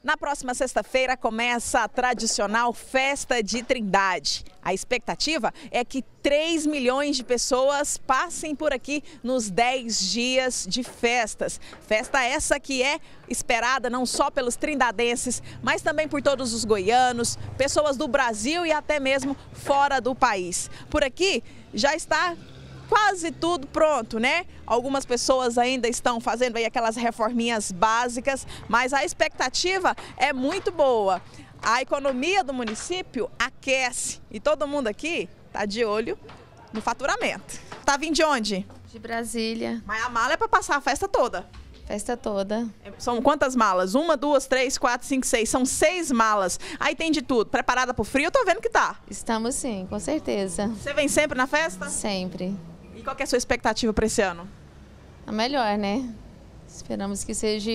Na próxima sexta-feira começa a tradicional Festa de Trindade. A expectativa é que 3 milhões de pessoas passem por aqui nos 10 dias de festas. Festa essa que é esperada não só pelos trindadenses, mas também por todos os goianos, pessoas do Brasil e até mesmo fora do país. Por aqui já está quase tudo pronto, né? Algumas pessoas ainda estão fazendo aí aquelas reforminhas básicas, mas a expectativa é muito boa. A economia do município aquece e todo mundo aqui tá de olho no faturamento. Tá vindo de onde? De Brasília. Mas a mala é para passar a festa toda. Festa toda. São quantas malas? 1, 2, 3, 4, 5, 6. São 6 malas. Aí tem de tudo. Preparada pro frio? Eu tô vendo que tá. Estamos sim, com certeza. Você vem sempre na festa? Sempre. E qual que é a sua expectativa para esse ano? A melhor, né? Esperamos que seja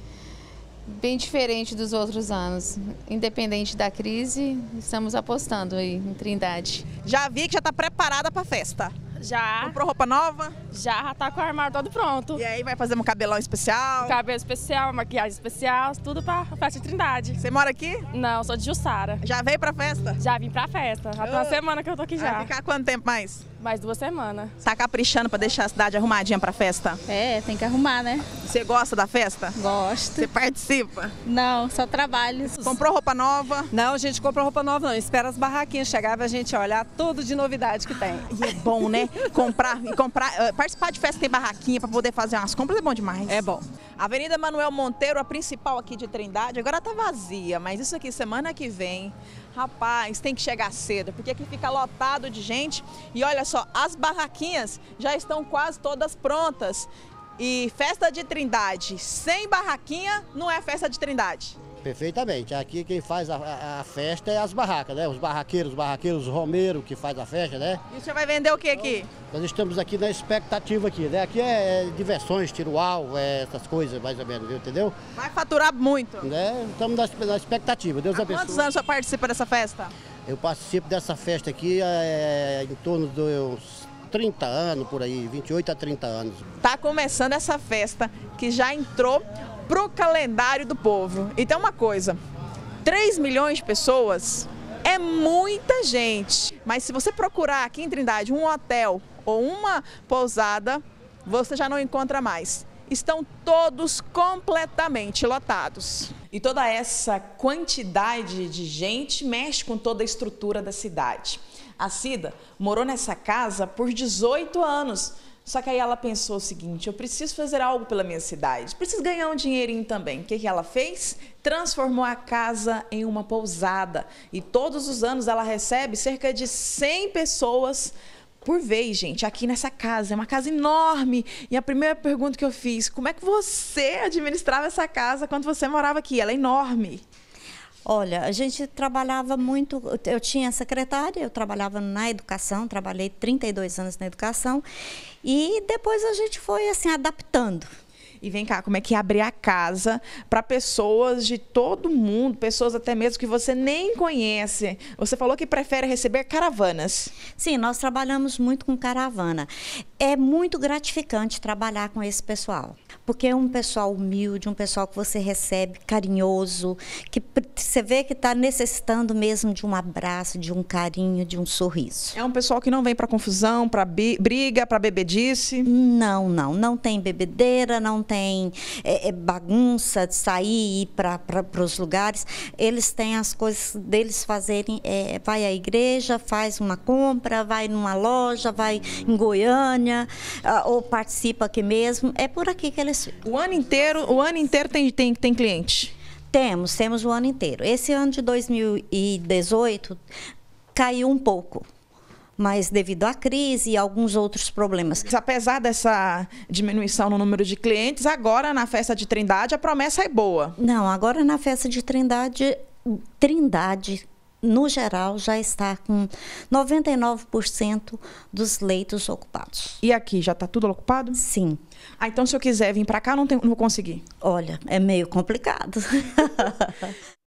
bem diferente dos outros anos. Independente da crise, estamos apostando aí em Trindade. Já vi que já tá preparada para festa. Já. Comprou roupa nova? Já tá com o armário todo pronto. E aí vai fazer um cabelão especial? Cabelo especial, maquiagem especial, tudo pra festa de Trindade. Você mora aqui? Não, sou de Jussara. Já veio pra festa? Já vim pra festa. Já tem uma semana que eu tô aqui já. Vai ficar quanto tempo mais? Mais 2 semanas. Tá caprichando pra deixar a cidade arrumadinha pra festa? É, tem que arrumar, né? Você gosta da festa? Gosto. Você participa? Não, só trabalho. Comprou roupa nova? Não, a gente compra roupa nova não, espera as barraquinhas chegar pra gente olhar tudo de novidade que tem. E é bom, né? Participar de festa tem barraquinha pra poder fazer umas compras é bom demais. É bom. Avenida Manuel Monteiro, a principal aqui de Trindade, agora tá vazia, mas isso aqui semana que vem, rapaz, tem que chegar cedo, porque aqui fica lotado de gente. E olha só, as barraquinhas já estão quase todas prontas. E festa de Trindade sem barraquinha não é festa de Trindade. Perfeitamente. Aqui quem faz a festa é as barracas, né? Os barraqueiros, os romeiros que faz a festa, né? E você vai vender o que aqui? Nós estamos aqui na expectativa aqui, né? Aqui é diversões, tirual, essas coisas mais ou menos, entendeu? Vai faturar muito. Né? Estamos na expectativa. Deus abençoe. Quantos anos você participa dessa festa? Eu participo dessa festa aqui em torno dos 30 anos, por aí, 28 a 30 anos. Tá começando essa festa que já entrou pro calendário do povo. E tem uma coisa, 3 milhões de pessoas é muita gente. Mas se você procurar aqui em Trindade um hotel ou uma pousada, você já não encontra mais. Estão todos completamente lotados. E toda essa quantidade de gente mexe com toda a estrutura da cidade. A Cida morou nessa casa por 18 anos. Só que aí ela pensou o seguinte, eu preciso fazer algo pela minha cidade, preciso ganhar um dinheirinho também. O que ela fez? Transformou a casa em uma pousada. E todos os anos ela recebe cerca de 100 pessoas por vez, gente, aqui nessa casa. É uma casa enorme. E a primeira pergunta que eu fiz, como é que você administrava essa casa quando você morava aqui? Ela é enorme. Olha, a gente trabalhava muito, eu tinha secretária, eu trabalhava na educação, trabalhei 32 anos na educação e depois a gente foi assim adaptando. E vem cá, como é que é abrir a casa para pessoas de todo mundo, pessoas até mesmo que você nem conhece? Você falou que prefere receber caravanas. Sim, nós trabalhamos muito com caravana. É muito gratificante trabalhar com esse pessoal, porque é um pessoal humilde, um pessoal que você recebe carinhoso, que você vê que está necessitando mesmo de um abraço, de um carinho, de um sorriso. É um pessoal que não vem para confusão, para briga, para bebedice? Não tem bebedeira, não tem bagunça de sair e ir para os lugares. Eles têm as coisas deles fazerem, vai à igreja, faz uma compra, vai numa loja, vai em Goiânia, ou participa aqui mesmo. É por aqui que eles ficam. O ano inteiro tem cliente? Temos o ano inteiro. Esse ano de 2018 caiu um pouco, mas devido à crise e alguns outros problemas. Apesar dessa diminuição no número de clientes, agora na festa de Trindade a promessa é boa. Não, agora na festa de Trindade, no geral, já está com 99% dos leitos ocupados. E aqui, já está tudo ocupado? Sim. Ah, então se eu quiser vir para cá, não vou conseguir? Olha, é meio complicado.